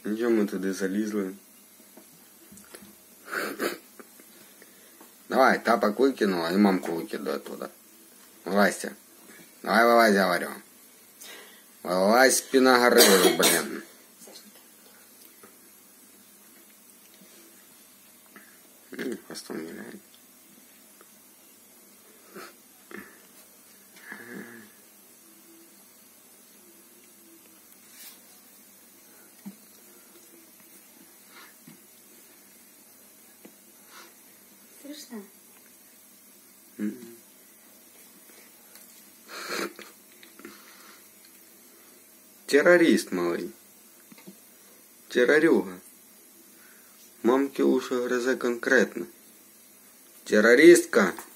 Нічого ми туди залізли. Давай, тапок выкинула и мамку выкидывай туда. Вылазьте. Давай вылазь, говорю. Вылазь, спина горы, блин. Хвостом виляет. Страшно? Террорист малый. Террорюга. Мамки уши грызе конкретно. Террористка.